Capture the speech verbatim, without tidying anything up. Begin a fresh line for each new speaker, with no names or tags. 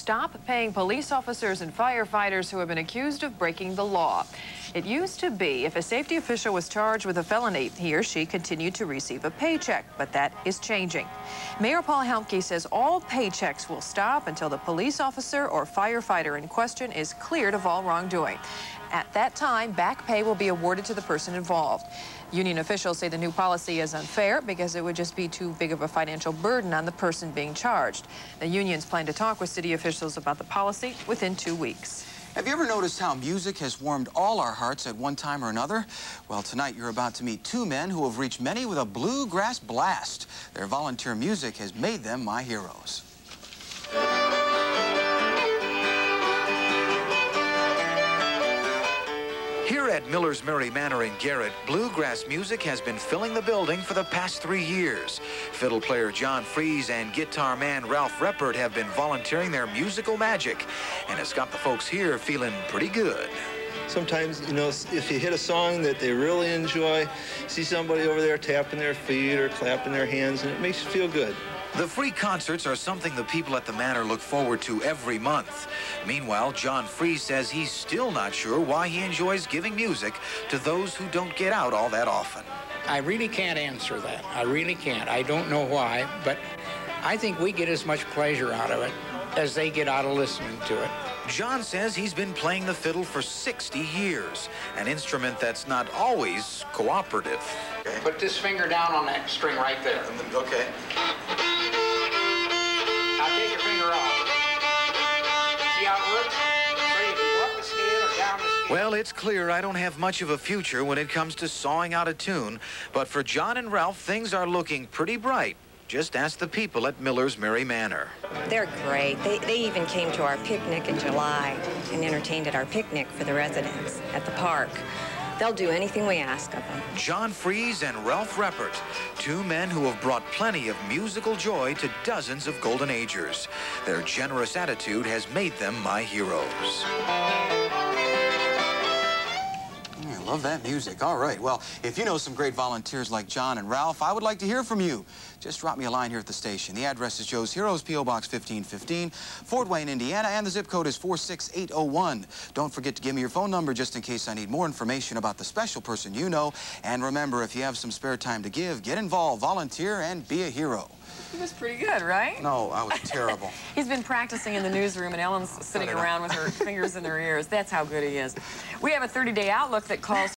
stop paying police officers and firefighters who have been accused of breaking the law. It used to be if a safety official was charged with a felony, he or she continued to receive a paycheck, but that is changing. Mayor Paul Helmke says all paychecks will stop until the police officer or firefighter in question is cleared of all wrongdoing. At that time, back pay will be awarded to the person involved. Union officials say the new policy is unfair because it would just be too big of a financial burden on the person being charged. The unions plan to talk with city officials about the policy within two weeks.
Have you ever noticed how music has warmed all our hearts at one time or another? Well, tonight you're about to meet two men who have reached many with a bluegrass blast. Their volunteer music has made them my heroes.
Here at Miller's Merry Manor in Garrett, bluegrass music has been filling the building for the past three years. Fiddle player John Freese and guitar man Ralph Reppert have been volunteering their musical magic, and it's got the folks here feeling pretty good.
Sometimes, you know, if you hit a song that they really enjoy, see somebody over there tapping their feet or clapping their hands, and it makes you feel good.
The free concerts are something the people at the Manor look forward to every month. Meanwhile, John Freese says he's still not sure why he enjoys giving music to those who don't get out all that often.
I really can't answer that. I really can't. I don't know why, but I think we get as much pleasure out of it as they get out of listening to it.
John says he's been playing the fiddle for sixty years, an instrument that's not always cooperative.
Okay. Put this finger down on that string right there.
Okay.
Now take your finger off. See how it works? So you can go up the scale or down the scale.
Well, it's clear I don't have much of a future when it comes to sawing out a tune, but for John and Ralph, things are looking pretty bright. Just ask the people at Miller's Merry Manor.
They're great. They, they even came to our picnic in July and entertained at our picnic for the residents at the park. They'll do anything we ask of them.
John Freese and Ralph Reppert, two men who have brought plenty of musical joy to dozens of Golden Agers. Their generous attitude has made them my heroes.
I love that music. All right, well, if you know some great volunteers like John and Ralph, I would like to hear from you. Just drop me a line here at the station. The address is Joe's Heroes, P O Box fifteen fifteen, Fort Wayne, Indiana, and the zip code is four six eight oh one. Don't forget to give me your phone number just in case I need more information about the special person you know. And remember, if you have some spare time to give, get involved, volunteer, and be a hero.
He was pretty good, right?
No, I was terrible.
He's been practicing in the newsroom, and Ellen's sitting around with her fingers in her ears. That's how good he is. We have a thirty-day outlook that calls